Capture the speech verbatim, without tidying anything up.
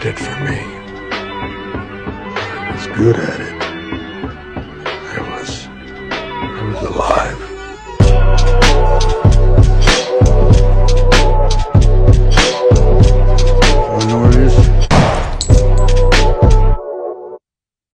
it for me. I was good at it.